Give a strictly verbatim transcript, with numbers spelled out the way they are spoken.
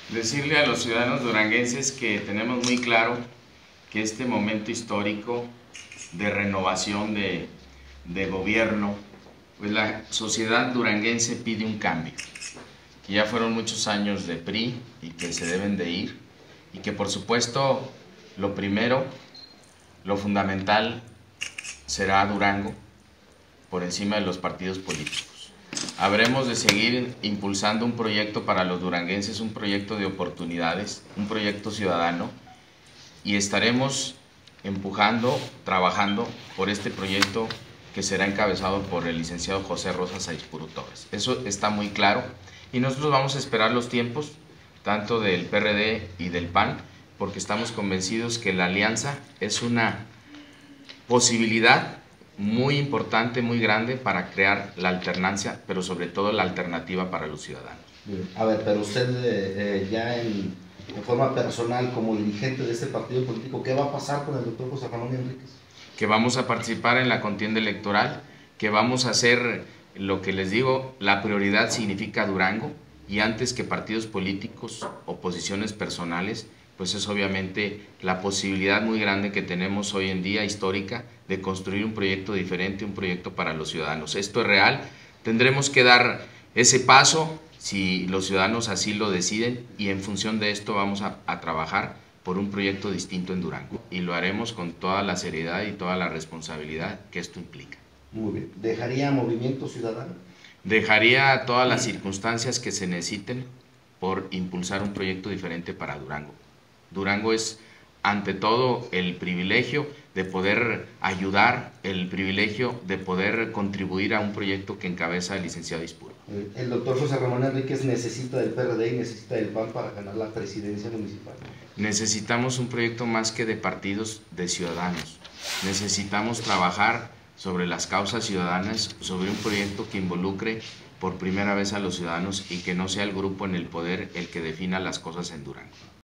Decirle a los ciudadanos duranguenses que tenemos muy claro que este momento histórico de renovación de, de gobierno, pues la sociedad duranguense pide un cambio. Que ya fueron muchos años de P R I y que se deben de ir, y que por supuesto lo primero, lo fundamental será Durango por encima de los partidos políticos. Habremos de seguir impulsando un proyecto para los duranguenses, un proyecto de oportunidades, un proyecto ciudadano, y estaremos empujando, trabajando por este proyecto que será encabezado por el licenciado José Rosa Saizpuru Torres. Eso está muy claro, y nosotros vamos a esperar los tiempos, tanto del P R D y del P A N, porque estamos convencidos que la alianza es una posibilidad muy importante, muy grande para crear la alternancia, pero sobre todo la alternativa para los ciudadanos. A ver, pero usted eh, eh, ya en, en forma personal, como dirigente de este partido político, ¿qué va a pasar con el doctor José Ramón Enríquez? Que vamos a participar en la contienda electoral, que vamos a hacer lo que les digo, la prioridad significa Durango, y antes que partidos políticos o posiciones personales, pues es obviamente la posibilidad muy grande que tenemos hoy en día, histórica, de construir un proyecto diferente, un proyecto para los ciudadanos. Esto es real, tendremos que dar ese paso si los ciudadanos así lo deciden, y en función de esto vamos a, a trabajar por un proyecto distinto en Durango, y lo haremos con toda la seriedad y toda la responsabilidad que esto implica. Muy bien. ¿Dejaría Movimiento Ciudadano? Dejaría todas las circunstancias que se necesiten por impulsar un proyecto diferente para Durango. Durango es, ante todo, el privilegio de poder ayudar, el privilegio de poder contribuir a un proyecto que encabeza el licenciado Saizpuru. El doctor José Ramón Enríquez necesita del P R D y necesita del P A N para ganar la presidencia municipal. Necesitamos un proyecto más que de partidos, de ciudadanos. Necesitamos trabajar sobre las causas ciudadanas, sobre un proyecto que involucre por primera vez a los ciudadanos y que no sea el grupo en el poder el que defina las cosas en Durango.